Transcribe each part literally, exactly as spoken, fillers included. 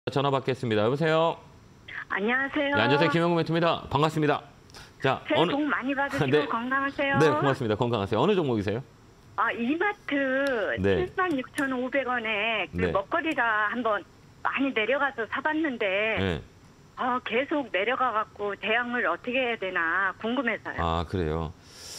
전화 받겠습니다. 여보세요. 안녕하세요. 네, 안녕하세요. 김영구 멘토입니다. 반갑습니다. 자, 새해 어느 복 많이 받으시고 네. 건강하세요. 네, 고맙습니다. 건강하세요. 어느 종목이세요? 아, 이마트 네. 칠만 육천오백 원에 그 네. 먹거리가 한번 많이 내려가서 사봤는데 네. 어, 계속 내려가갖고 대응을 어떻게 해야 되나 궁금해서요. 아, 그래요.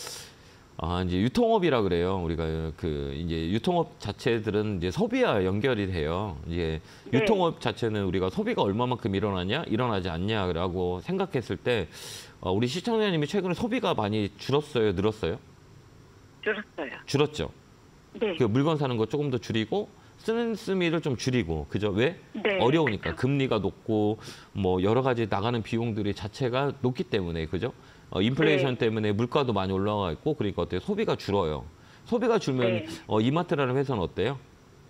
아, 이제 유통업이라 그래요. 우리가 그 이제 유통업 자체들은 이제 소비와 연결이 돼요. 이제 네. 유통업 자체는 우리가 소비가 얼마만큼 일어나냐, 일어나지 않냐라고 생각했을 때 어, 우리 시청자님이 최근에 소비가 많이 줄었어요, 늘었어요? 줄었어요. 줄었죠. 네. 그 물건 사는 거 조금 더 줄이고 쓰는 쓰미를 좀 줄이고, 그죠? 왜? 네. 어려우니까. 금리가 높고 뭐 여러 가지 나가는 비용들이 자체가 높기 때문에, 그죠? 어, 인플레이션 네. 때문에 물가도 많이 올라가 있고, 그러니까 어때요? 소비가 줄어요. 소비가 줄면 네. 어, 이마트라는 회사는 어때요?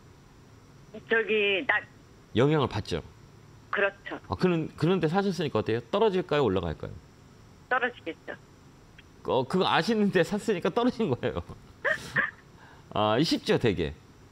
저기 나 영향을 받죠. 그렇죠. 아, 그런 그런데 사셨으니까 어때요? 떨어질까요? 올라갈까요? 떨어지겠죠. 어, 그거 아시는데 샀으니까 떨어진 거예요. 아, 쉽죠, 되게.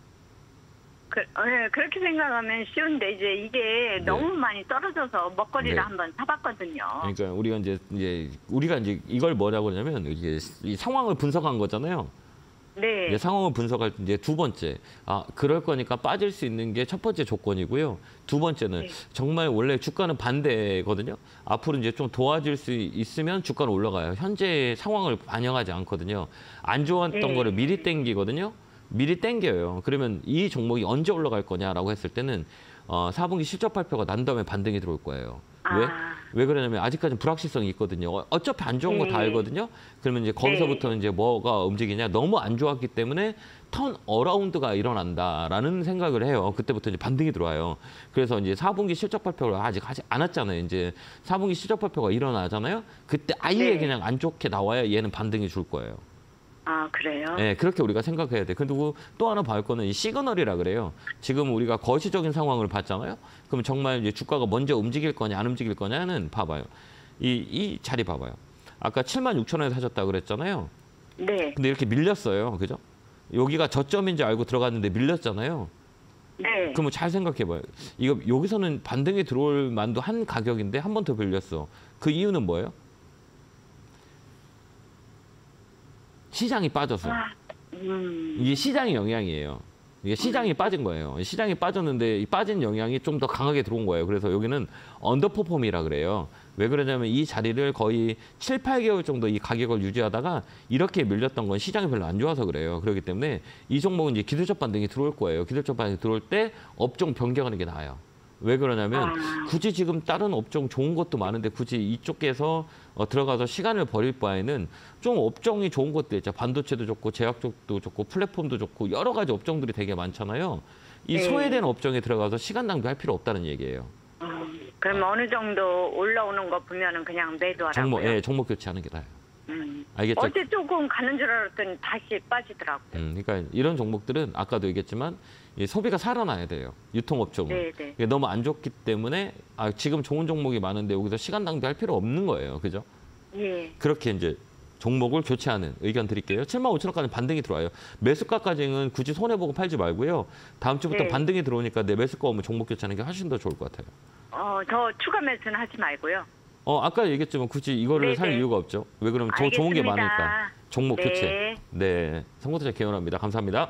그, 네, 그렇게 생각하면 쉬운데 이제 이게 너무 많이 떨어져서 먹거리를 네. 한번 사봤거든요. 그러니까 우리가 이제 이제 우리가 이제 이걸 뭐라고 하냐면 이게 이 상황을 분석한 거잖아요. 네. 이제 상황을 분석할 때 이제 두 번째, 아 그럴 거니까 빠질 수 있는 게 첫 번째 조건이고요. 두 번째는 네. 정말 원래 주가는 반대거든요. 앞으로 이제 좀 도와줄 수 있으면 주가는 올라가요. 현재 상황을 반영하지 않거든요. 안 좋았던 네. 거를 미리 땡기거든요. 미리 땡겨요. 그러면 이 종목이 언제 올라갈 거냐라고 했을 때는 어, 사 분기 실적 발표가 난 다음에 반등이 들어올 거예요. 왜? 아. 왜 그러냐면 아직까지는 불확실성이 있거든요. 어- 어차피 안 좋은 거 다 네. 알거든요. 그러면 이제 거기서부터는 이제 뭐가 움직이냐. 너무 안 좋았기 때문에 턴 어라운드가 일어난다라는 생각을 해요. 그때부터 이제 반등이 들어와요. 그래서 이제 사 분기 실적 발표가 아직 하지 않았잖아요. 이제 사 분기 실적 발표가 일어나잖아요. 그때 아예 네. 그냥 안 좋게 나와야 얘는 반등이 줄 거예요. 아, 그래요? 네, 그렇게 우리가 생각해야 돼. 그리고 또 하나 봐올 거는 이 시그널이라 그래요. 지금 우리가 거시적인 상황을 봤잖아요. 그럼 정말 이제 주가가 먼저 움직일 거냐, 안 움직일 거냐는 봐봐요. 이, 이 자리 봐봐요. 아까 칠만 육천 원에 사셨다고 그랬잖아요. 네. 근데 이렇게 밀렸어요. 그죠? 여기가 저점인지 알고 들어갔는데 밀렸잖아요. 네. 그러면 잘 생각해봐요. 이거 여기서는 반등이 들어올 만도 한 가격인데 한 번 더 밀렸어. 그 이유는 뭐예요? 시장이 빠져서. 아, 음. 이게 시장의 영향이에요. 이게 시장이 빠진 거예요. 시장이 빠졌는데 이 빠진 영향이 좀 더 강하게 들어온 거예요. 그래서 여기는 언더퍼폼이라 그래요. 왜 그러냐면 이 자리를 거의 칠, 팔 개월 정도 이 가격을 유지하다가 이렇게 밀렸던 건 시장이 별로 안 좋아서 그래요. 그렇기 때문에 이 종목은 이제 기술적 반등이 들어올 거예요. 기술적 반등이 들어올 때 업종 변경하는 게 나아요. 왜 그러냐면 아. 굳이 지금 다른 업종 좋은 것도 많은데 굳이 이쪽에서 어, 들어가서 시간을 버릴 바에는 좀 업종이 좋은 것들 있죠. 반도체도 좋고 제약 쪽도 좋고 플랫폼도 좋고 여러 가지 업종들이 되게 많잖아요. 이 네. 소외된 업종에 들어가서 시간 낭비할 필요 없다는 얘기예요. 음, 그럼 어느 정도 올라오는 거 보면은 그냥 매도하라고요? 종목, 예, 종목 교체하는 게 나아요. 음. 알겠죠? 어제 조금 가는 줄 알았더니 다시 빠지더라고요. 음, 그러니까 이런 종목들은 아까도 얘기했지만 이 소비가 살아나야 돼요. 유통업종은. 네, 네. 이게 너무 안 좋기 때문에 아, 지금 좋은 종목이 많은데 여기서 시간 낭비할 필요 없는 거예요. 그죠? 예. 그렇게 이제 종목을 교체하는 의견 드릴게요. 칠만 오천 원까지 반등이 들어와요. 매수가까지는 굳이 손해보고 팔지 말고요. 다음 주부터 네. 반등이 들어오니까 내 매수가 오면 종목 교체하는 게 훨씬 더 좋을 것 같아요. 어, 저 추가 매수는 하지 말고요. 어, 아까 얘기했지만 굳이 이거를 네, 살 네. 이유가 없죠. 왜 그러면 더 좋은 게 알겠습니다. 많으니까. 종목 네. 교체. 네, 성공투자 개원합니다. 감사합니다.